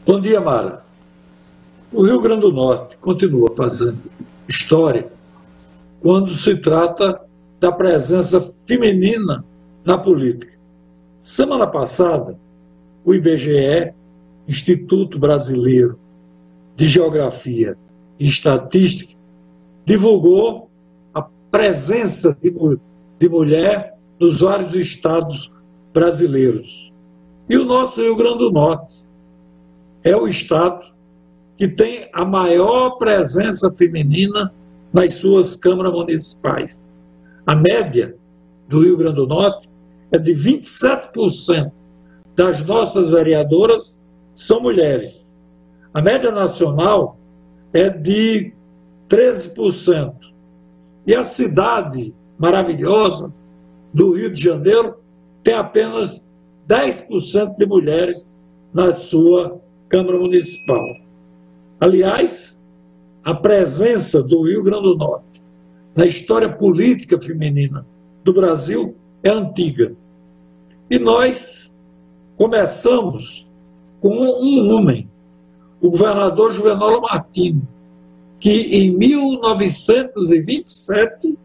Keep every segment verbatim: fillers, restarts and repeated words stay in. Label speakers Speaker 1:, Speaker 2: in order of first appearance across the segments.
Speaker 1: Bom dia, Mara. O Rio Grande do Norte continua fazendo história quando se trata da presença feminina na política. Semana passada, o I B G E, Instituto Brasileiro de Geografia e Estatística, divulgou a presença de, de mulher nos vários estados brasileiros. E o nosso Rio Grande do Norte é o estado que tem a maior presença feminina nas suas câmaras municipais. A média do Rio Grande do Norte é de vinte e sete por cento das nossas vereadoras são mulheres. A média nacional é de treze por cento. E a cidade maravilhosa do Rio de Janeiro tem apenas dez por cento de mulheres na sua Câmara Municipal. Aliás, a presença do Rio Grande do Norte na história política feminina do Brasil é antiga. E nós começamos com um homem, o governador Juvenal Martins, que em mil novecentos e vinte e sete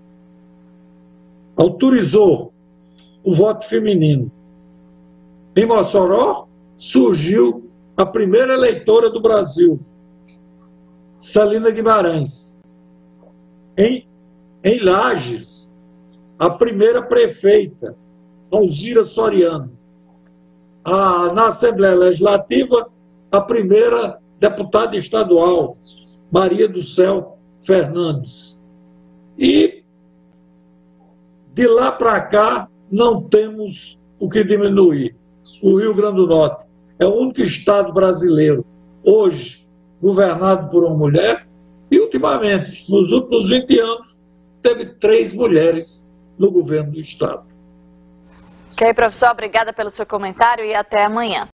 Speaker 1: autorizou o voto feminino. Em Mossoró surgiu a primeira eleitora do Brasil, Celina Guimarães. Em, em Lages, a primeira prefeita, Alzira Soriano. A, na Assembleia Legislativa, a primeira deputada estadual, Maria do Céu Fernandes. E de lá para cá não temos o que diminuir. O Rio Grande do Norte é o único estado brasileiro hoje governado por uma mulher e, ultimamente, nos últimos vinte anos, teve três mulheres no governo do estado.
Speaker 2: Ok, professor, obrigada pelo seu comentário e até amanhã.